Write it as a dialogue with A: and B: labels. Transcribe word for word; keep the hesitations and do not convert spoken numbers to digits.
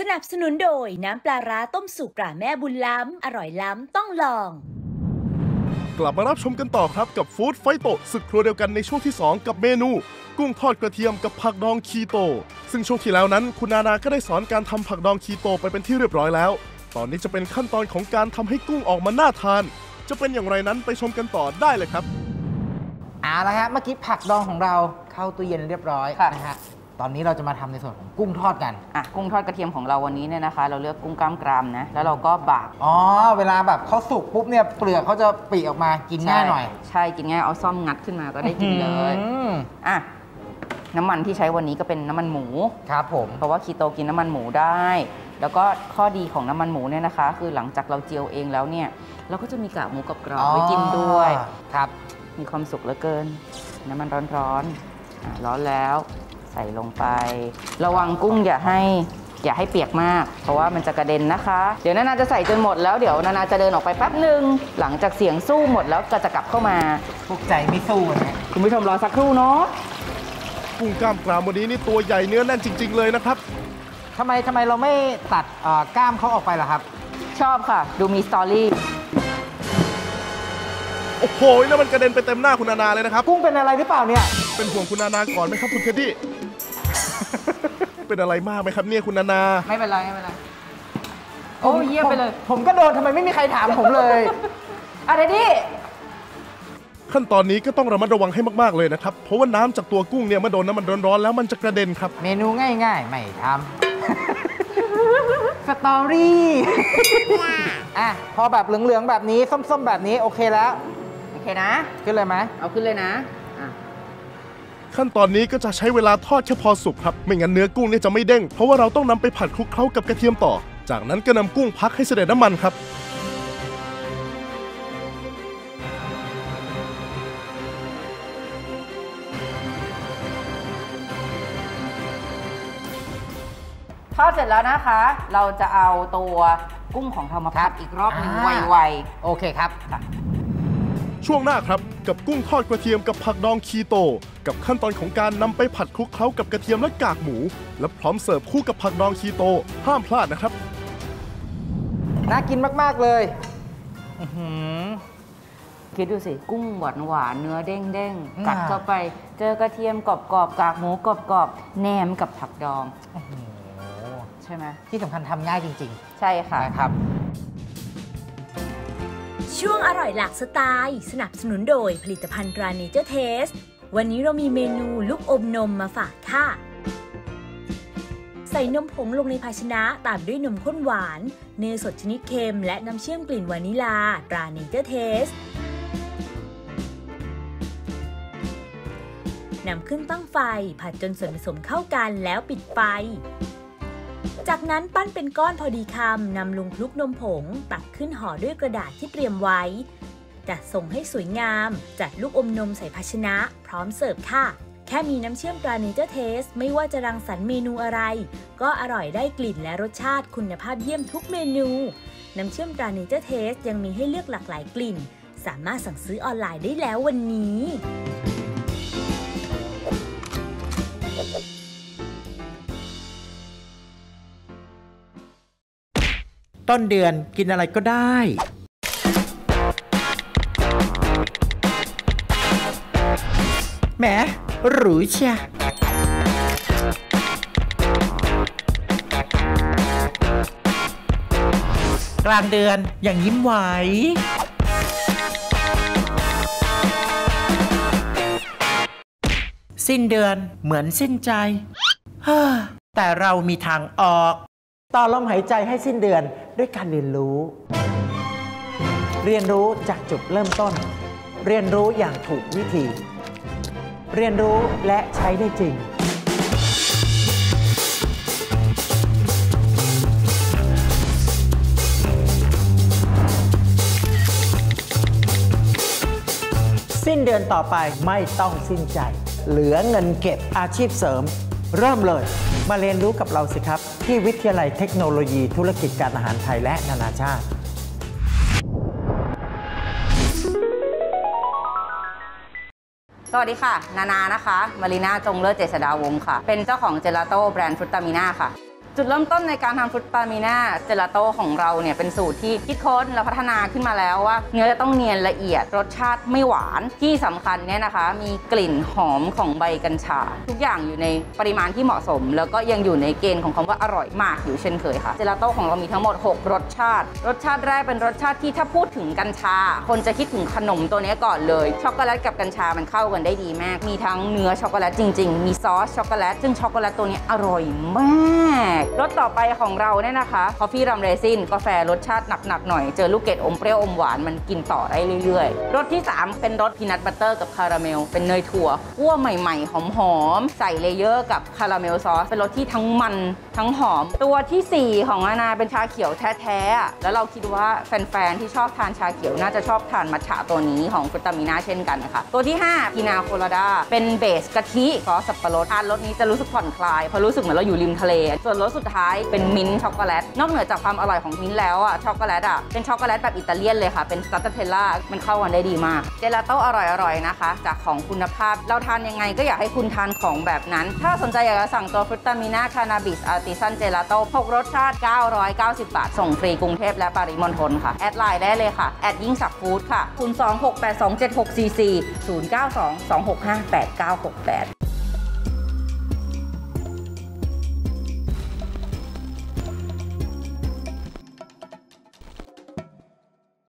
A: นับสนุนโดยน้ำปลาร้าต้มสุกตราแม่บุญล้ำอร่อยล้ำต้องลอง
B: กลับมารับชมกันต่อครับกับฟู้ดไฟโตศึกครัวเดียวกันในช่วงที่สองกับเมนูกุ้งทอดกระเทียมกับผักดองคีโตซึ่งช่วงที่แล้วนั้นคุณนานาก็ได้สอนการทำผักดองคีโตไปเป็นที่เรียบร้อยแล้วตอนนี้จะเป็นขั้นตอนของการทำให้กุ้งออกมาน่าทานจะเป็นอย่างไรนั้นไปชมกันต่อได้เลยครับ
C: เอาละครับเมื่อกี้ผักดองของเราเข้าตู้เย็นเรียบร้อยนะฮะตอนนี้เราจะมาทำในส่วนของกุ้งทอดกัน
D: อ่ะกุ้งทอดกระเทียมของเราวันนี้เนี่ยนะคะเราเลือกกุ้งกล้ามกรามนะแล้วเราก็บาก
C: อ๋อเวลาแบบเขาสุกปุ๊บเนี่ยเปลือกเขาจะปริออกมากินง่ายหน่อย
D: ใช่กินง่ายเอาซ่อมงัดขึ้นมาก็ได้กินเลยอ่ะน้ำมันที่ใช้วันนี้ก็เป็นน้ำมันหมู
C: ครับผม
D: เพราะว่าคีโตกินน้ำมันหมูได้แล้วก็ข้อดีของน้ำมันหมูเนี่ยนะคะคือหลังจากเราเจียวเองแล้วเนี่ยเราก็จะมีกากหมูกรอบๆไว้กินด้วย
C: ครับ
D: มีความสุขเหลือเกินน้ำมันร้อนๆอ่ะร้อนแล้วใส่ลงไประวังกุ้งอย่าให้อย่าให้เปียกมากเพราะว่ามันจะกระเด็นนะคะเดี๋ยวนานาจะใส่จนหมดแล้วเดี๋ยวนานาจะเดินออกไปแป๊บหนึ่งหลังจากเสียงสู้หมดแล้วก็จะกลับเข้ามา
C: พวกใจไม่สู้นะ
D: คุณผู้ชมรอสักครู่เนาะ
B: กุ้งกล้ามกรามวันนี้นี่ตัวใหญ่เนื้อแน่นจริงๆเลยนะครับ
C: ทำไมทำไมเราไม่ตัดกล้ามเขาออกไปล่ะครับ
D: ชอบค่ะดูมีสตอรี่
B: โอ้โหแล้วมันกระเด็นไปเต็มหน้าคุณนานาเลยนะครับ
C: กุ้งเป็นอะไรหรือเปล่าเนี่ย
B: เป็นห่วงคุณนานาก่อนไหมครับคุณเทดดี้ เป็นอะไรมากไหมครับเนี่ยคุณนานา
D: ไม่เป็นไรไม่เป็นไรโอ้เยี่ยมไปเลย
C: ผมก็โดนทำไมไม่มีใครถามผมเลย
D: อะไรดิ
B: ขั้นตอนนี้ก็ต้องระมัดระวังให้มากๆเลยนะครับเพราะว่าน้ำจากตัวกุ้งเนี่ยเมื่อโดนน้ำมันร้อนๆแล้วมันจะกระเด็นครับ
C: เมนูง่ายๆไม่ทำสตอรี่อ่ะพอแบบเหลืองๆแบบนี้ส้มๆแบบนี้โอเคแล้ว
D: โอเคนะ
C: ขึ้นเลยไหม
D: เอาขึ้นเลยนะ
B: ขั้นตอนนี้ก็จะใช้เวลาทอดแค่พอสุกครับไม่งั้นเนื้อกุ้งเนี่ยจะไม่เด้งเพราะว่าเราต้องนำไปผัดคลุกเคล้ากับกระเทียมต่อจากนั้นก็นำกุ้งพักให้เสด็จน้ำมันครับ
D: ทอดเสร็จแล้วนะคะเราจะเอาตัวกุ้งของเรามาผัดอีกรอบหนึ่งไว
C: ๆโอเคครับ
B: ช่วงหน้าครับกับกุ้งทอดกระเทียมกับผักดองคีโตกับขั้นตอนของการนำไปผัดคลุกเคล้ากับกระเทียมและกากหมูและพร้อมเสิร์ฟคู่กับผักดองคีโตห้ามพลาดนะครับ
C: น่ากินมากๆเลย
D: คิดดูสิกุ้งหวานหวานเนื้อเด้งเด้งกัดเข้าไปเจอกระเทียมกรอบกรอบกากหมูกรอบกรอบแหนมกับผักดองใช่ไหม
C: ที่สำคัญทำง่ายจริง
D: ๆใช่ค่ะ
C: ครับ
A: ช่วงอร่อยหลากสไตล์สนับสนุนโดยผลิตภัณฑ์ตราเนเจอร์เทสวันนี้เรามีเมนูลูกอมนมมาฝากค่ะใส่นมผงลงในภาชนะตามด้วยนมข้นหวานเนยสดชนิดเค็มและน้ำเชื่อมกลิ่นวานิลาตราเนเจอร์เทสนำขึ้นตั้งไฟผัดจนส่วนผสมเข้ากันแล้วปิดไฟจากนั้นปั้นเป็นก้อนพอดีคำนำลงคลุกนมผงตักขึ้นห่อด้วยกระดาษที่เตรียมไว้จัดส่งให้สวยงามจัดลูกอมนมใส่ภาชนะพร้อมเสิร์ฟค่ะแค่มีน้ำเชื่อมตราเนเจอร์เทสไม่ว่าจะรังสรรค์เมนูอะไรก็อร่อยได้กลิ่นและรสชาติคุณภาพเยี่ยมทุกเมนูน้ำเชื่อมตราเนเจอร์เทสยังมีให้เลือกหลากหลายกลิ่นสามารถสั่งซื้อออนไลน์ได้แล้ววันนี้
C: ต้นเดือนกินอะไรก็ได้แหมหรูเชียกลางเดือนอย่างยิ้มไหวสิ้นเดือนเหมือนสิ้นใจแต่เรามีทางออกต่อลมหายใจให้สิ้นเดือนด้วยการเรียนรู้เรียนรู้จากจุดเริ่มต้นเรียนรู้อย่างถูกวิธีเรียนรู้และใช้ได้จริงสิ้นเดือนต่อไปไม่ต้องสิ้นใจเหลือเงินเก็บอาชีพเสริมเริ่มเลยมาเรียนรู้กับเราสิครับที่วิทยาลัยเทคโนโลยีธุรกิจการอาหารไทยและนานาชาติ
D: สวัสดีค่ะนานานะคะมารีนาจงเลิศเจษฎาวงศ์ค่ะเป็นเจ้าของเจลาโต้แบรนด์ฟรุตตามิน่าค่ะจุดเริ่มต้นในการทำฟรุตตามิน่าเจลาโต้ของเราเนี่ยเป็นสูตรที่คิดค้นและพัฒนาขึ้นมาแล้วว่าเนื้อจะต้องเนียนละเอียดรสชาติไม่หวานที่สำคัญเนี่ยนะคะมีกลิ่นหอมของใบกัญชาทุกอย่างอยู่ในปริมาณที่เหมาะสมแล้วก็ยังอยู่ในเกณฑ์ของคำว่าอร่อยมากอยู่เช่นเคยค่ะเจลาโต้ของเรามีทั้งหมดหกรสชาติรสชาติแรกเป็นรสชาติที่ถ้าพูดถึงกัญชาคนจะคิดถึงขนมตัวนี้ก่อนเลยช็อกโกแลตกับกัญชามันเข้ากันได้ดีมากมีทั้งเนื้อช็อกโกแลตจริงๆมีซอสช็อกโกแลตซึ่งช็อกโกแลตตัวนี้อร่อยมากรสต่อไปของเราเนี่ยนะคะคอฟฟี่รัมเรซินกาแฟรสชาติหนักๆหน่อยเจอลูกเกดอมเปรี้ยวอมหวานมันกินต่อได้เรื่อยๆรสที่สามเป็นรสพีนัทบัตเตอร์กับคาราเมลเป็นเนยถั่วคั่วใหม่ๆหอมๆใส่เลเยอร์กับคาราเมลซอสเป็นรสที่ทั้งมันทั้งหอมตัวที่สี่ของนานาเป็นชาเขียวแท้ๆแล้วเราคิดว่าแฟนๆที่ชอบทานชาเขียวน่าจะชอบทานมัทฉะตัวนี้ของฟรุตตามิน่าเช่นกันนะคะตัวที่ห้าพีนาโคลาดาเป็นเบสกะทิซอสสับปะรดทานรสนี้จะรู้สึกผ่อนคลายเพราะรู้สึกเหมือนเราอยู่ริมทะเลส่วนรสสุดท้ายเป็นมิ้นท์ช็อกโกแลตนอกเหนือจากความอร่อยของมิ้นท์แล้วอ่ะช็อกโกแลตอ่ะเป็นช็อกโกแลตแบบอิตาเลียนเลยค่ะเป็นสตรัตเทลล่ามันเข้ากันได้ดีมากเจลาโต้อร่อยๆนะคะจากของคุณภาพเราทานยังไงก็อยากให้คุณทานของแบบนั้นถ้าสนใจอยากจะสั่งตัวฟรุตตามิน่าคานาบิสอาร์ติซันเจลาโต้หกรสชาติเก้าร้อยเก้าสิบบาทส่งฟรีกรุงเทพและปริมณฑลค่ะแอดไลน์ได้เลยค่ะแอดยิ่งศักดิ์ฟู้ดค่ะศูนย์ สอง หก แปด สอง เจ็ด หก สี่ สี่ ศูนย์ เก้า สอง สอง หก ห้า แปด เก้า หก แปด